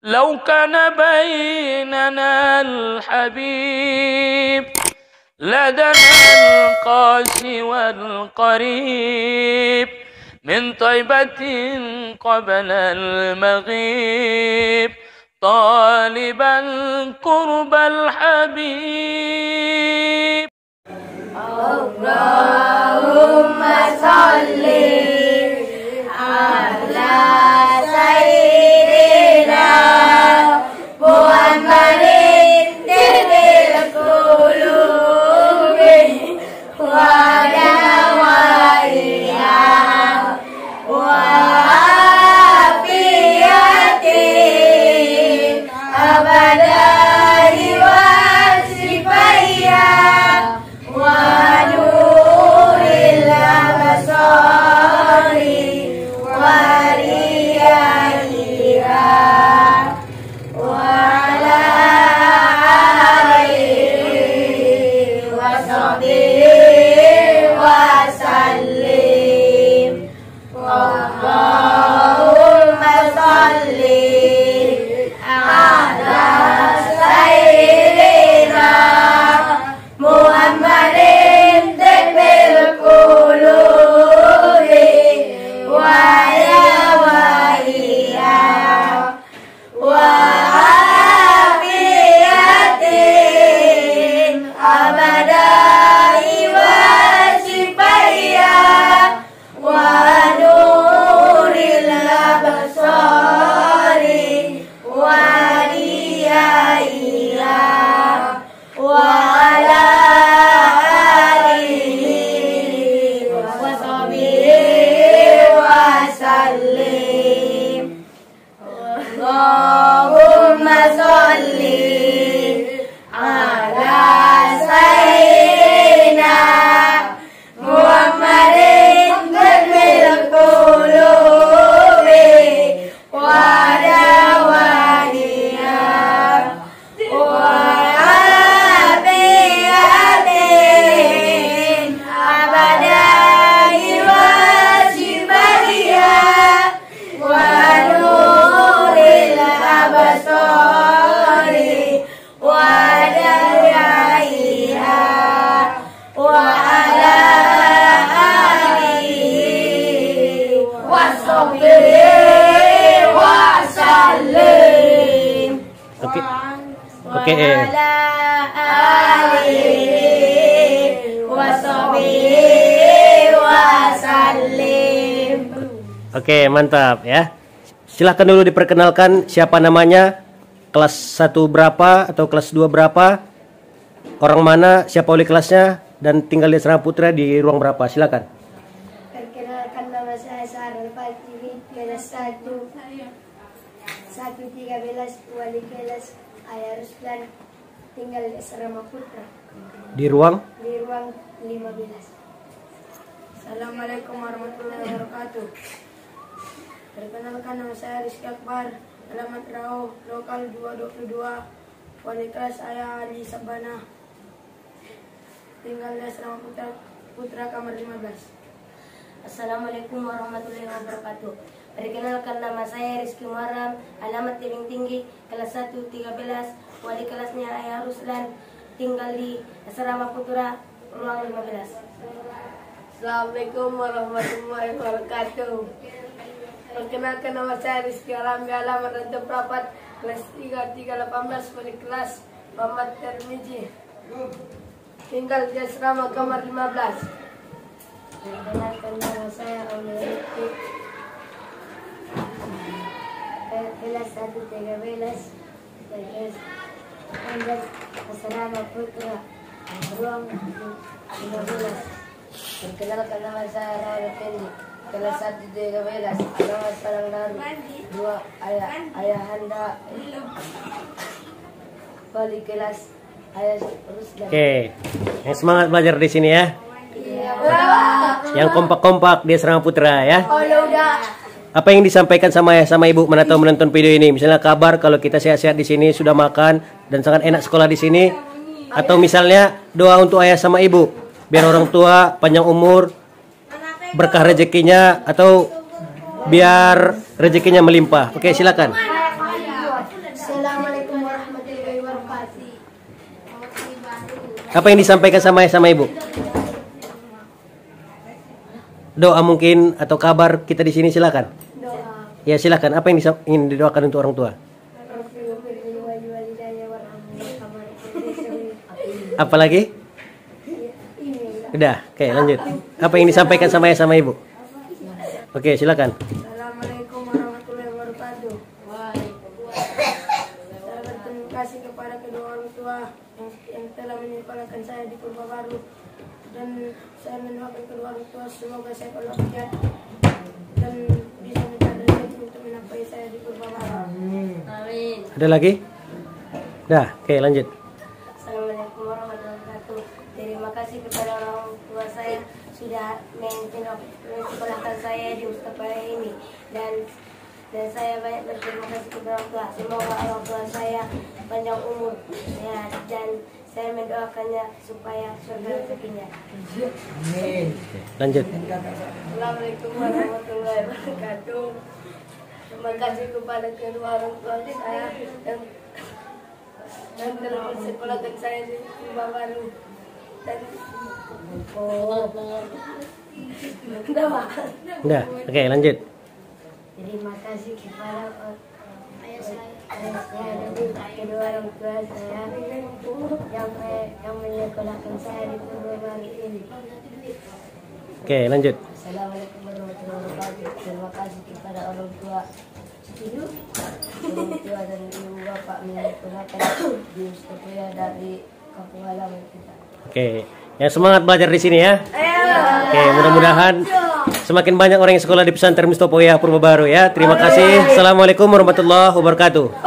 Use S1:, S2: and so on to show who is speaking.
S1: لو كان بيننا الحبيب لدنا القاسي والقريب من طيبة قبل المغيب طالبا قرب الحبيب.
S2: اللهم صل على سيدنا محمد طب القلوب ودوائها وعافية أبدا وشفيا ونور الأبصار ورياحها وعلى آله وصحبه وسلم. اللهم صل على سيدنا محمد طب القلوب ودوائها وعافية أبدا وشفيا ونور الأبصار ورياحها وعلى آله وصحبه وسلم. اللهم صل على سيدنا محمد طب القلوب ودوائها وعافية أبدا وشفيا ونور الأبصار ودوائها وعلى آله وصحبه وسلم.
S3: Oke.
S2: وعلى آله وصحبه وسلم.
S3: Oke, mantap ya. Silahkan dulu diperkenalkan siapa namanya, kelas 1 berapa atau kelas 2 berapa, orang mana, siapa wali kelasnya, dan tinggal di Asrama Putra di ruang berapa. Silakan.
S2: Perkenalkan, nama saya Sarul Fatimi, kelas 113, wali kelas Ayah Ruslan, tinggal di Asrama Putra
S3: Di ruang
S2: di ruang 15. Assalamualaikum warahmatullahi wabarakatuh. Perkenalkan, nama saya Rizky Akbar, alamat Rao, lokal 222, wali kelas Ayah Ali Sabana, tinggal di Asrama Putra kamar 15. Assalamualaikum warahmatullahi wabarakatuh. Perkenalkan, nama saya Rizky Muharram, alamat Tebing Tinggi, kelas 113, wali kelasnya Ayah Ruslan, tinggal di Asrama Putra, ruang 15. Assalamualaikum warahmatullahi wabarakatuh. Perkenalkan, nama saya Rizky Alambi, alamat Raja Prapat, kelas 318, wali kelas Muhammad Termiji, tinggal di Asrama kamar 15. Perkenalkan, nama saya Auli Rifki, kelas 113, kelas 16, Asrama Putra, ruang 15. Perkenalkan, nama saya Raul Fendi, kelas 113, alamat Parangdaru, 2, Ayahanda, wali kelas Ayah Ruslan.
S3: Oke, yang semangat belajar di sini ya. Yang kompak-kompak di Asrama Putra ya. Apa yang disampaikan sama ayah sama ibu mana tahu menonton video ini? Misalnya kabar kalau kita sehat-sehat di sini, sudah makan dan sangat enak sekolah di sini, atau misalnya doa untuk ayah sama ibu biar orang tua panjang umur, berkah rezekinya, atau biar rezekinya melimpah. Oke, silakan.
S2: Assalamualaikum warahmatullahi wabarakatuh.
S3: Apa yang disampaikan sama ayah sama ibu? Doa mungkin atau kabar kita di sini silakan.
S2: Doa.
S3: Ya silakan. Apa yang ingin didoakan untuk orang tua? Apa lagi? Udah, oke lanjut. Apa yang disampaikan sama ayah sama ibu? Oke silakan.
S2: Assalamualaikum warahmatullahi wabarakatuh. Saya berterima kasih kepada kedua orang tua yang telah menyekolahkan saya di Purba Baru, dan saya mendoakan kedua orang tua semoga saya walafiat dan bisa mencari rezeki untuk menampai saya di Purba Baru. Amin.
S3: Ada lagi? Dah, oke lanjut.
S2: Assalamualaikum warahmatullahi wabarakatuh. Terima kasih kepada orang tua saya sudah menyekolahkan saya di Mustafa ini, dan saya banyak berterima kasih kepada orang tua. Semoga orang tua saya panjang umur ya, dan saya mendoakannya supaya surga rezekinya.
S3: Amin. Lanjut.
S2: Assalamualaikum warahmatullahi wabarakatuh. Terima kasih kepada kedua orang tua saya dan telah menyekolahkan saya di Purba Baru. Dan
S3: Udah, oke lanjut.
S2: terima kasih kepada ayah saya dan kedua orang tua saya yang menyekolahkan saya di Purba Baru ini.
S3: Oke lanjut.
S2: Assalamualaikum warahmatullahi wabarakatuh. Terima kasih kepada orang tua dan ibu bapak menyekolahkan di Mustafa dari kampung halaman kita.
S3: Oke, yang semangat belajar di sini ya. Oke, mudah-mudahan semakin banyak orang yang sekolah di pesantren Mustopoya Purba Baru ya. Terima kasih. Assalamualaikum warahmatullahi wabarakatuh.